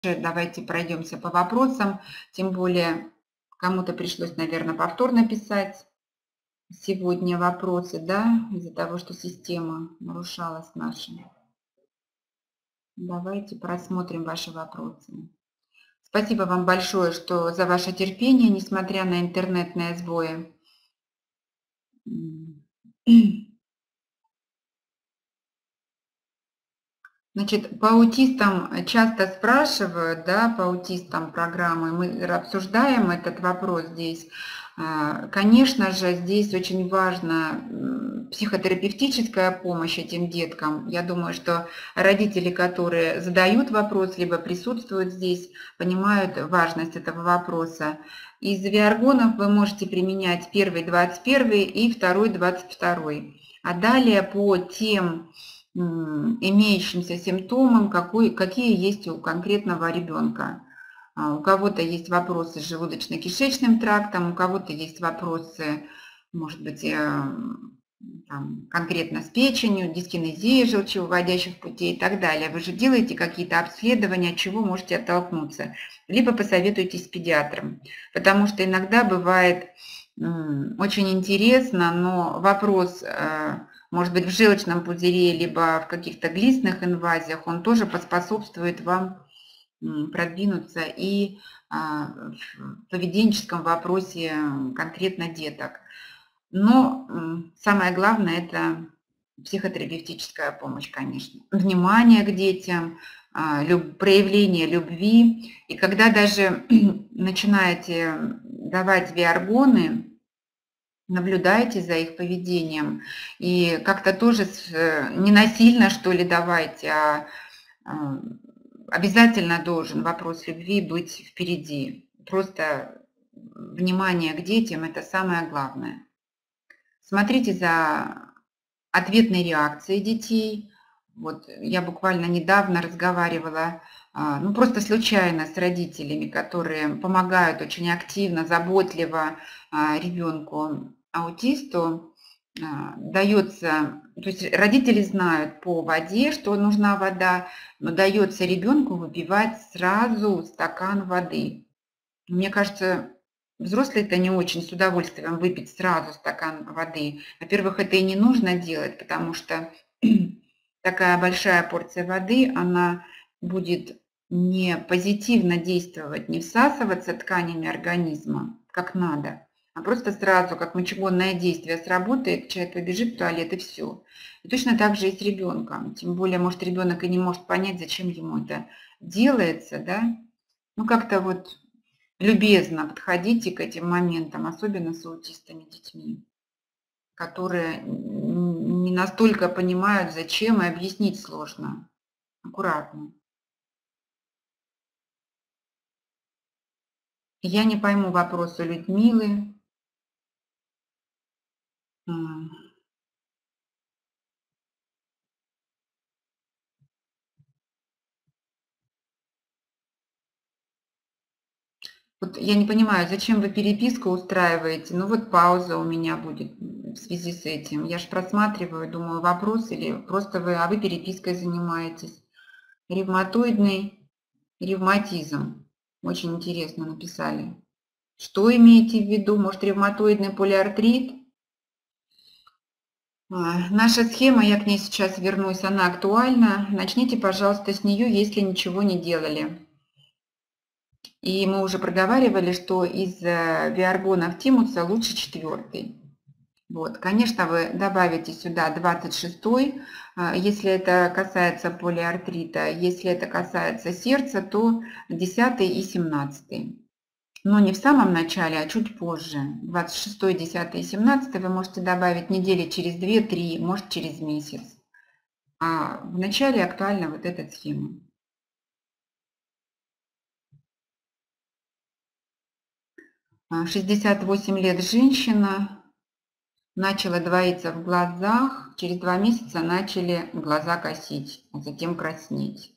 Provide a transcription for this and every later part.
давайте пройдемся по вопросам. Тем более кому-то пришлось, наверное, повторно писать сегодня вопросы, да, из-за того, что система нарушалась наша. Давайте просмотрим ваши вопросы. Спасибо вам большое, что за ваше терпение, несмотря на интернетные сбои. Значит, по аутистам часто спрашивают, да, по аутистам программы, мы обсуждаем этот вопрос здесь. Конечно же, здесь очень важна психотерапевтическая помощь этим деткам. Я думаю, что родители, которые задают вопрос, либо присутствуют здесь, понимают важность этого вопроса. Из виаргонов вы можете применять первый 21 и второй 22. А далее по тем имеющимся симптомам, какие есть у конкретного ребенка. У кого-то есть вопросы с желудочно-кишечным трактом, у кого-то есть вопросы, может быть, там, конкретно с печенью, дискинезией желчевыводящих путей и так далее. Вы же делаете какие-то обследования, от чего можете оттолкнуться. Либо посоветуйтесь с педиатром, потому что иногда бывает очень интересно, но вопрос, может быть, в желчном пузыре, либо в каких-то глистных инвазиях, он тоже поспособствует вам продвинуться и в поведенческом вопросе конкретно деток. Но самое главное – это психотерапевтическая помощь, конечно. Внимание к детям, проявление любви. И когда даже начинаете давать виаргоны, наблюдайте за их поведением. И как-то тоже не насильно, что ли, давайте, а обязательно должен вопрос любви быть впереди. Просто внимание к детям – это самое главное. Смотрите за ответной реакцией детей. Вот я буквально недавно разговаривала, ну просто случайно с родителями, которые помогают очень активно, заботливо ребенку аутисту. Дается, то есть родители знают по воде, что нужна вода, но дается ребенку выпивать сразу стакан воды. Мне кажется, взрослые-то не очень с удовольствием выпить сразу стакан воды. Во-первых, это и не нужно делать, потому что такая большая порция воды, она будет не позитивно действовать, не всасываться тканями организма, как надо, а просто сразу, как мочегонное действие сработает, человек побежит в туалет и все. И точно так же и с ребенком. Тем более, может, ребенок и не может понять, зачем ему это делается, да? Ну, как-то вот любезно подходите к этим моментам, особенно с аутистами детьми, которые не настолько понимают, зачем, и объяснить сложно. Аккуратно. Я не пойму вопрос у Людмилы. Вот я не понимаю, зачем вы переписку устраиваете? Ну вот пауза у меня будет в связи с этим. Я же просматриваю, думаю, вопрос или просто вы перепиской занимаетесь. Ревматоидный ревматизм. Очень интересно написали. Что имеете в виду? Может, ревматоидный полиартрит? Наша схема, я к ней сейчас вернусь, она актуальна. Начните, пожалуйста, с нее, если ничего не делали. И мы уже проговаривали, что из виаргонов тимуса лучше 4. Вот, конечно, вы добавите сюда 26, если это касается полиартрита. Если это касается сердца, то 10 и 17. Но не в самом начале, а чуть позже. 26, 10 и 17 вы можете добавить недели через 2-3, может через месяц. А в начале актуальна вот эта схема. 68 лет женщина, начала двоиться в глазах, через 2 месяца начали глаза косить, а затем краснеть.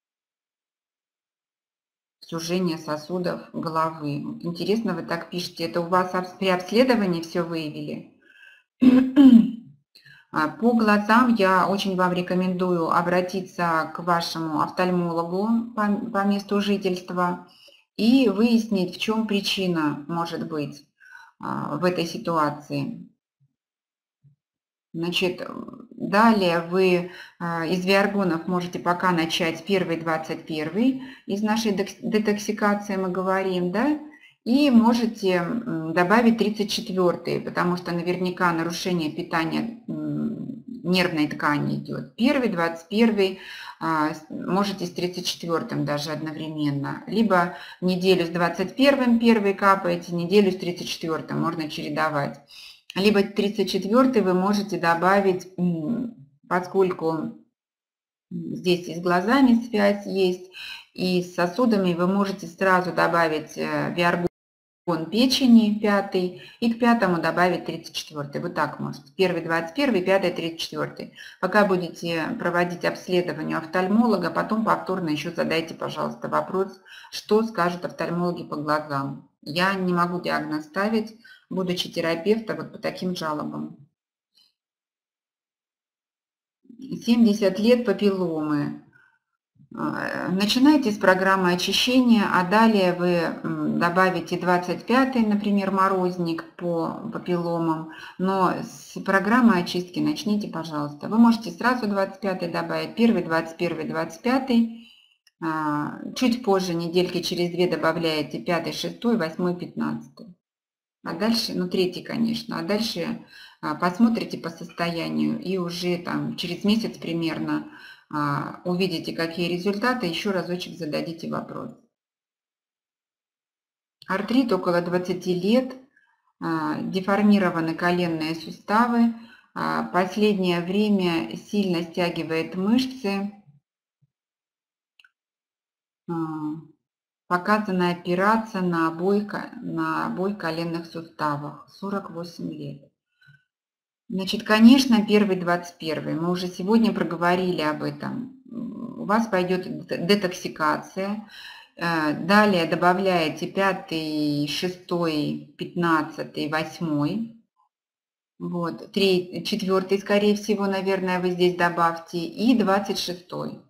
Сужение сосудов головы. Вот интересно, вы так пишете, это у вас при обследовании все выявили? По глазам я очень вам рекомендую обратиться к вашему офтальмологу по месту жительства и выяснить, в чем причина может быть в этой ситуации. Значит, далее вы из виаргонов можете пока начать первый, 21 из нашей детоксикации, мы говорим, да, и можете добавить 34, потому что наверняка нарушение питания нервной ткани идет. Первый, 21, можете с 34 даже одновременно. Либо неделю с 21 первый капаете, неделю с 34 можно чередовать. Либо 34 вы можете добавить, поскольку здесь и с глазами связь есть, и с сосудами, вы можете сразу добавить виаргон печени 5 и к 5 добавить 34. Вот так можете. Первый 21, 5 34. Пока будете проводить обследование офтальмолога, потом повторно еще задайте, пожалуйста, вопрос, что скажут офтальмологи по глазам. Я не могу диагноз ставить, будучи терапевтом, вот по таким жалобам. 70 лет папилломы. Начинайте с программы очищения, а далее вы добавите 25-й, например, морозник по папилломам, но с программы очистки начните, пожалуйста. Вы можете сразу 25-й добавить, первый, 21-й, 25-й, чуть позже, недельки через 2 добавляете 5-й, 6-й, 8-й, 15-й. А дальше, ну 3-й, конечно, а дальше посмотрите по состоянию и уже там через месяц примерно увидите, какие результаты, еще разочек зададите вопрос. Артрит около 20 лет, деформированы коленные суставы, последнее время сильно стягивает мышцы, показана операция на обоих коленных суставах, 48 лет. Значит, конечно, первый 21. Мы уже сегодня проговорили об этом. У вас пойдет детоксикация. Далее добавляете 5, 6, 15, 8. Вот, 3, 4, скорее всего, наверное, вы здесь добавьте. И 26.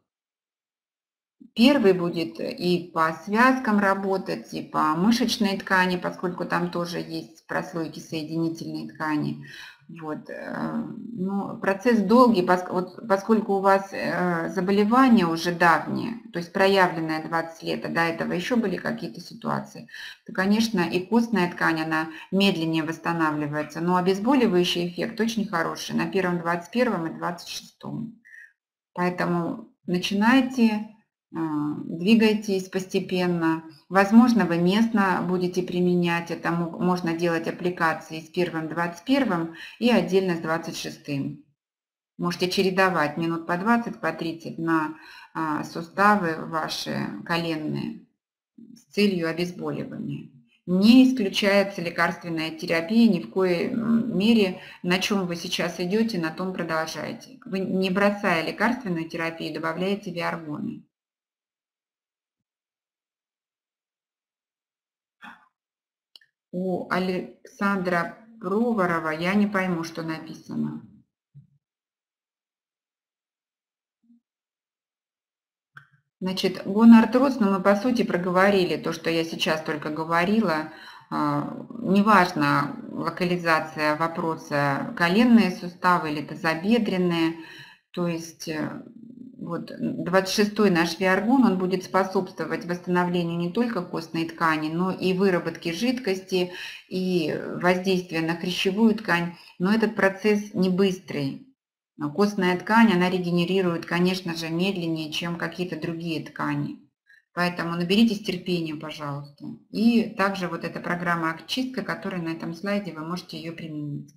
Первый будет и по связкам работать, и по мышечной ткани, поскольку там тоже есть прослойки соединительной ткани. Вот. Но процесс долгий, поскольку у вас заболевание уже давнее, то есть проявленное 20 лет, а до этого еще были какие-то ситуации, то, конечно, и костная ткань, она медленнее восстанавливается, но обезболивающий эффект очень хороший на первом 21 и 26. Поэтому начинайте, двигайтесь постепенно. Возможно, вы местно будете применять это, можно делать аппликации с первым 21 и отдельно с 26. Можете чередовать минут по 20, по 30 на суставы ваши коленные с целью обезболивания. Не исключается лекарственная терапия, ни в коей мере, на чем вы сейчас идете, на том продолжайте. Вы, не бросая лекарственную терапию, добавляете виаргоны. У Александра Проворова я не пойму, что написано. Значит, гонартроз, но мы по сути проговорили то, что я сейчас только говорила. Неважно локализация вопроса, коленные суставы или тазобедренные. То есть вот 26-й наш виаргон, он будет способствовать восстановлению не только костной ткани, но и выработке жидкости, и воздействия на хрящевую ткань. Но этот процесс не быстрый. Костная ткань, она регенерирует, конечно же, медленнее, чем какие-то другие ткани. Поэтому наберитесь терпения, пожалуйста. И также вот эта программа очистка, которая на этом слайде, вы можете ее применить.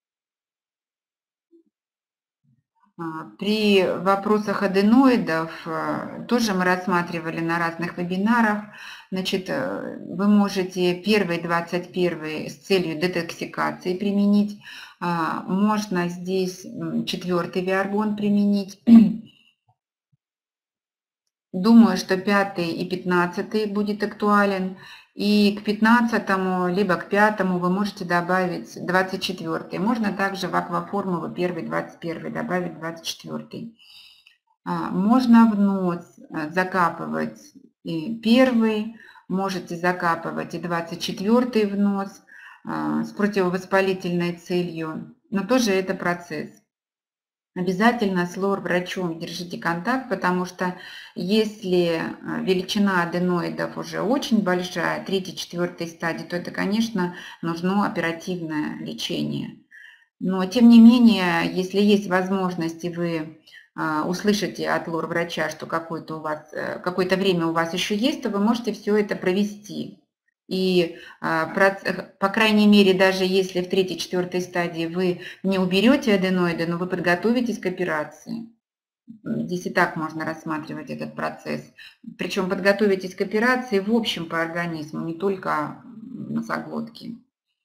При вопросах аденоидов тоже мы рассматривали на разных вебинарах. Значит, вы можете первый 21 с целью детоксикации применить. Можно здесь 4-й виаргон применить. Думаю, что 5 и 15 будет актуален. И к 15 либо к 5 вы можете добавить 24. Можно также в акваформулу 1, 21 добавить 24. Можно в нос закапывать и 1, можете закапывать и 24 в нос с противовоспалительной целью, но тоже это процесс. Обязательно с лор-врачом держите контакт, потому что если величина аденоидов уже очень большая, 3-4 стадии, то это, конечно, нужно оперативное лечение. Но, тем не менее, если есть возможность, и вы услышите от лор-врача, что какое-то время у вас еще есть, то вы можете все это провести. И, по крайней мере, даже если в 3-4 стадии вы не уберете аденоиды, но вы подготовитесь к операции. Здесь и так можно рассматривать этот процесс. Причем подготовитесь к операции в общем по организму, не только носоглотки.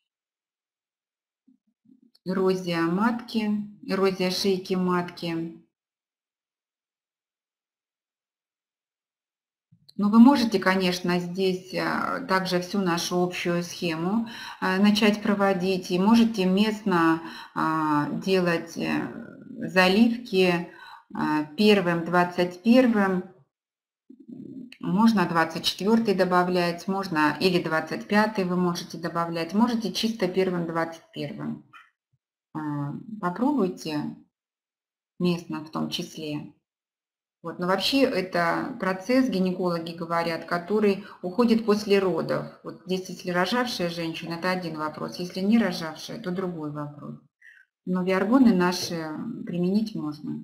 Эрозия матки, эрозия шейки матки. Но вы можете, конечно, здесь также всю нашу общую схему начать проводить, и можете местно делать заливки первым, 21, можно 24 добавлять, можно или 25 вы можете добавлять, можете чисто первым, 21. Попробуйте местно в том числе. Вот. Но вообще это процесс, гинекологи говорят, который уходит после родов. Вот здесь, если рожавшая женщина, это один вопрос, если не рожавшая, то другой вопрос. Но виаргоны наши применить можно.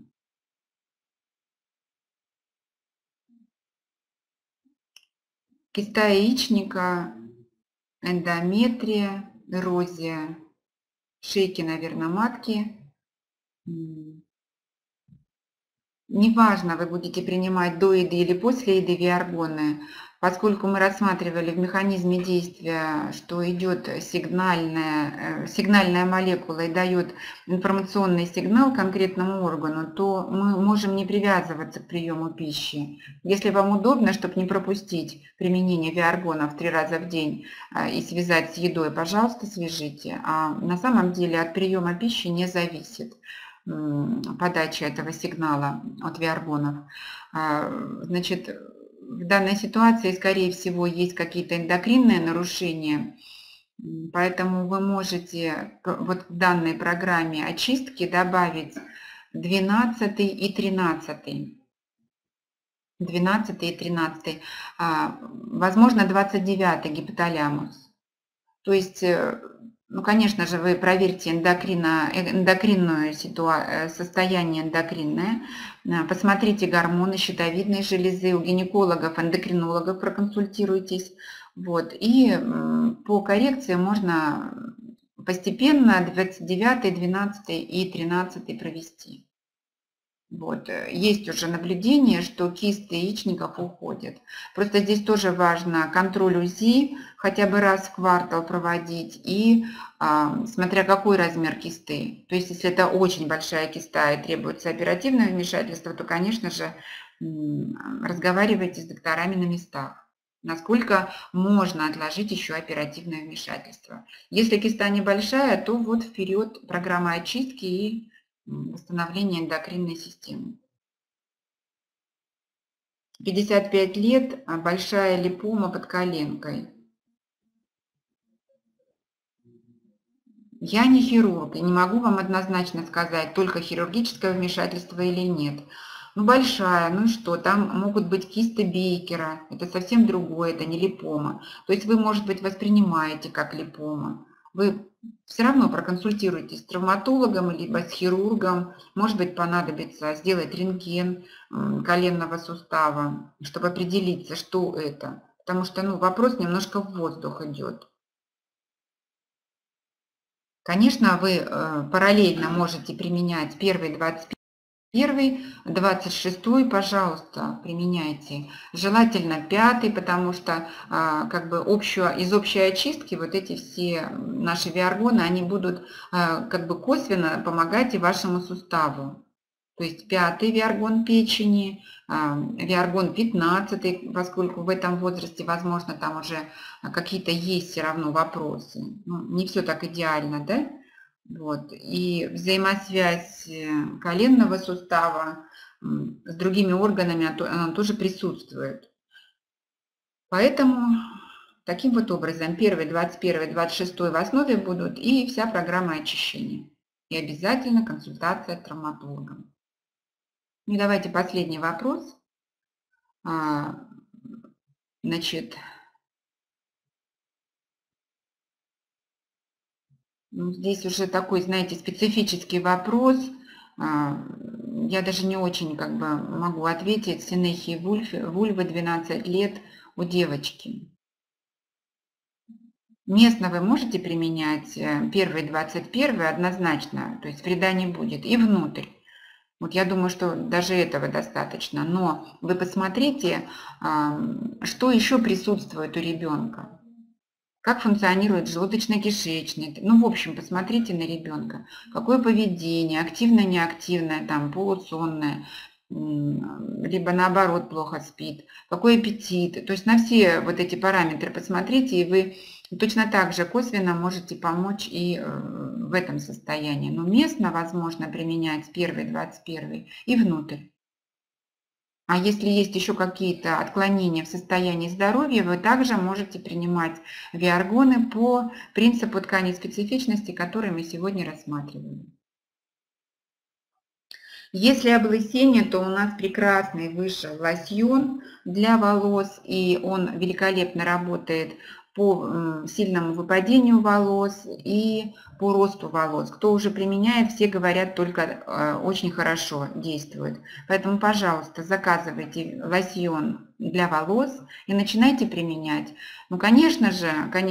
Киста яичника, эндометрия, эрозия шейки, наверное, матки. Неважно, вы будете принимать до еды или после еды виаргоны, поскольку мы рассматривали в механизме действия, что идет сигнальная молекула и дает информационный сигнал конкретному органу, то мы можем не привязываться к приему пищи. Если вам удобно, чтобы не пропустить применение виаргонов 3 раза в день и связать с едой, пожалуйста, свяжите. А на самом деле от приема пищи не зависит подачи этого сигнала от виаргонов. Значит, в данной ситуации, скорее всего, есть какие-то эндокринные нарушения, поэтому вы можете вот в данной программе очистки добавить 12 и 13. 12 и 13. Возможно, 29 гипоталямус. То есть, ну, конечно же, вы проверьте эндокринное состояние эндокринное, посмотрите гормоны щитовидной железы, у гинекологов, эндокринологов проконсультируйтесь. Вот, и по коррекции можно постепенно 29, 12 и 13 провести. Вот. Есть уже наблюдение, что кисты яичников уходят. Просто здесь тоже важно контроль УЗИ хотя бы раз в квартал проводить и смотря какой размер кисты. То есть если это очень большая киста и требуется оперативное вмешательство, то, конечно же, разговаривайте с докторами на местах. Насколько можно отложить еще оперативное вмешательство. Если киста небольшая, то вот вперед программа очистки и восстановление эндокринной системы. 55 лет, большая липома под коленкой. Я не хирург и не могу вам однозначно сказать, только хирургическое вмешательство или нет. Ну, большая, ну и что, там могут быть кисты Бейкера, это совсем другое, это не липома. То есть вы, может быть, воспринимаете как липома. Вы все равно проконсультируйтесь с травматологом либо с хирургом. Может быть, понадобится сделать рентген коленного сустава, чтобы определиться, что это. Потому что вопрос немножко в воздух идет. Конечно, вы параллельно можете применять первый, 21, 26, пожалуйста, применяйте. Желательно 5, потому что из общей очистки вот эти все наши виаргоны, они будут косвенно помогать и вашему суставу. то есть 5-й виаргон печени, виаргон 15-й, поскольку в этом возрасте, возможно, там уже какие-то есть все равно вопросы. Ну, не все так идеально, да? Вот. И взаимосвязь коленного сустава с другими органами, она тоже присутствует. Поэтому таким вот образом 1, 21, 26 в основе будут и вся программа очищения. И обязательно консультация с травматологом. Ну и давайте последний вопрос. Значит, здесь уже такой, знаете, специфический вопрос. Я даже не очень как бы могу ответить. Синехия вульвы 12 лет у девочки. Местно вы можете применять 1, 21 однозначно, то есть вреда не будет, и внутрь. Вот я думаю, что даже этого достаточно. Но вы посмотрите, что еще присутствует у ребенка. Как функционирует желудочно-кишечный. Ну, в общем, посмотрите на ребенка. Какое поведение, активное-неактивное, там, полусонное, либо наоборот плохо спит. Какой аппетит. То есть на все вот эти параметры посмотрите, и вы точно так же косвенно можете помочь и в этом состоянии. Но местно возможно применять 1, 21 и внутрь. А если есть еще какие-то отклонения в состоянии здоровья, вы также можете принимать виаргоны по принципу тканей специфичности, который мы сегодня рассматривали. Если облысение, то у нас прекрасный вышел лосьон для волос, и он великолепно работает по сильному выпадению волос и по росту волос. Кто уже применяет, все говорят, только очень хорошо действует. Поэтому, пожалуйста, заказывайте лосьон для волос и начинайте применять. Ну, конечно же,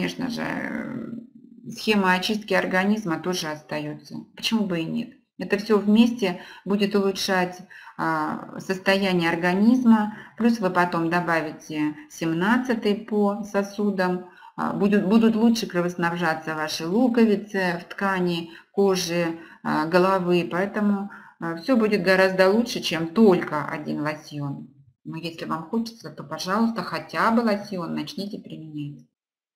схема очистки организма тоже остается. Почему бы и нет? Это все вместе будет улучшать состояние организма, плюс вы потом добавите 17-й по сосудам, будут лучше кровоснабжаться ваши луковицы в ткани кожи, головы, поэтому все будет гораздо лучше, чем только один лосьон. Но если вам хочется, то, пожалуйста, хотя бы лосьон начните применять.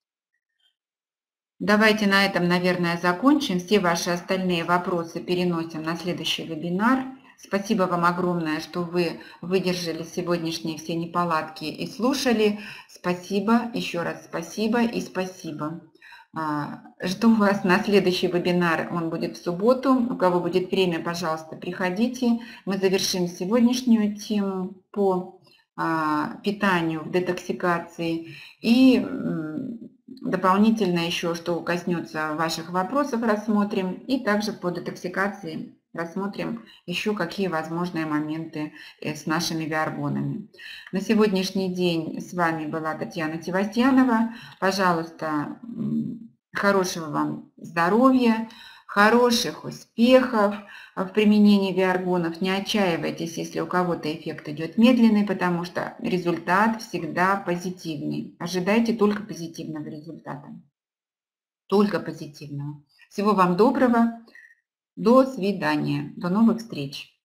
Давайте на этом, наверное, закончим. Все ваши остальные вопросы переносим на следующий вебинар. Спасибо вам огромное, что вы выдержали сегодняшние все неполадки и слушали. Спасибо, еще раз спасибо и спасибо. Жду вас на следующий вебинар, он будет в субботу. У кого будет время, пожалуйста, приходите. Мы завершим сегодняшнюю тему по питанию в детоксикации и дополнительно еще, что коснется ваших вопросов, рассмотрим. И также по детоксикации рассмотрим еще какие возможные моменты с нашими виаргонами. На сегодняшний день с вами была Татьяна Севастьянова. Пожалуйста, хорошего вам здоровья, хороших успехов в применении виаргонов. Не отчаивайтесь, если у кого-то эффект идет медленный, потому что результат всегда позитивный. Ожидайте только позитивного результата. Только позитивного. Всего вам доброго. До свидания. До новых встреч.